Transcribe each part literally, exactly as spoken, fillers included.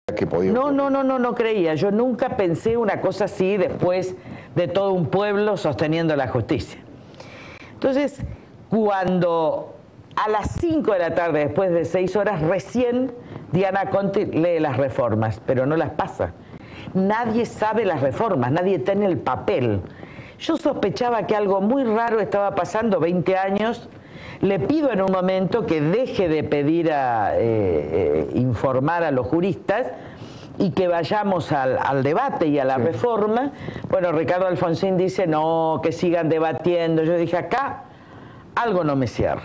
que podía No, ocurrir. no, no, no, no creía. Yo nunca pensé una cosa así después de todo un pueblo sosteniendo la justicia. Entonces, cuando a las cinco de la tarde, después de seis horas, recién Diana Conte lee las reformas, pero no las pasa. Nadie sabe las reformas, nadie tiene el papel. Yo sospechaba que algo muy raro estaba pasando, veinte años. Le pido en un momento que deje de pedir a eh, eh, informar a los juristas y que vayamos al, al debate y a la sí. reforma. Bueno, Ricardo Alfonsín dice, no, que sigan debatiendo. Yo dije, acá algo no me cierra.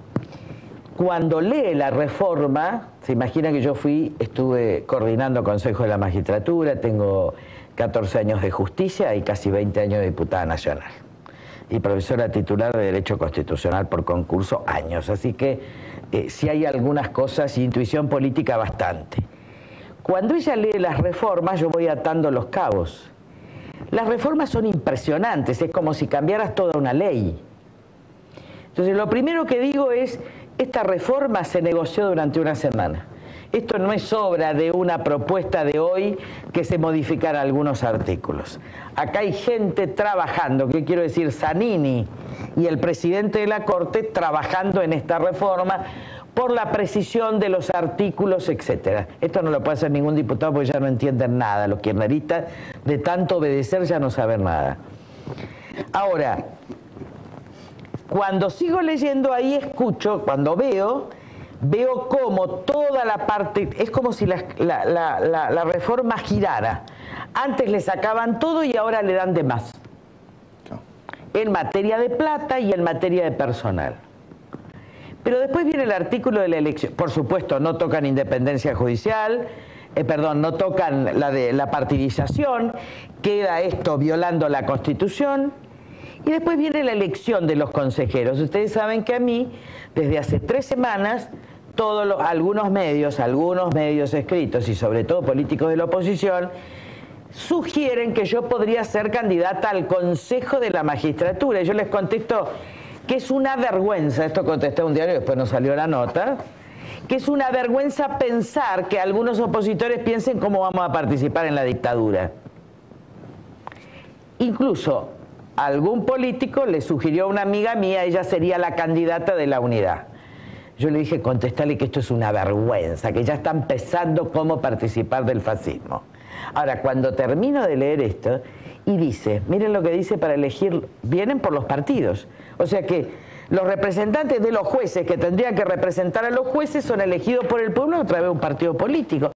Cuando lee la reforma, se imagina que yo fui, estuve coordinando Consejo de la Magistratura, tengo catorce años de justicia y casi veinte años de diputada nacional. Y profesora titular de Derecho Constitucional por concurso, años. Así que eh, si hay algunas cosas, intuición política bastante. Cuando ella lee las reformas, yo voy atando los cabos. Las reformas son impresionantes, es como si cambiaras toda una ley. Entonces, lo primero que digo es, esta reforma se negoció durante una semana. Esto no es obra de una propuesta de hoy que se modificaran algunos artículos. Acá hay gente trabajando, ¿qué quiero decir? Zanini y el presidente de la Corte trabajando en esta reforma por la precisión de los artículos, etcétera. Esto no lo puede hacer ningún diputado porque ya no entienden nada. Los kirchneristas, de tanto obedecer, ya no saben nada. Ahora, cuando sigo leyendo ahí, escucho, cuando veo, veo como toda la parte, es como si la, la, la, la, la reforma girara. Antes le sacaban todo y ahora le dan de más. En materia de plata y en materia de personal. Pero después viene el artículo de la elección. Por supuesto, no tocan independencia judicial, eh, perdón, no tocan la de la partidización, queda esto violando la Constitución. Y después viene la elección de los consejeros. Ustedes saben que a mí, desde hace tres semanas, todos los, algunos medios, algunos medios escritos y sobre todo políticos de la oposición, sugieren que yo podría ser candidata al Consejo de la Magistratura. Y yo les contesto que es una vergüenza, esto contesté a un diario y después no salió la nota, que es una vergüenza pensar que algunos opositores piensen cómo vamos a participar en la dictadura. Incluso algún político le sugirió a una amiga mía, ella sería la candidata de la unidad. Yo le dije, contestale que esto es una vergüenza, que ya están pensando cómo participar del fascismo. Ahora, cuando termino de leer esto, y dice, miren lo que dice para elegir, vienen por los partidos. O sea que los representantes de los jueces que tendrían que representar a los jueces son elegidos por el pueblo a través de un partido político.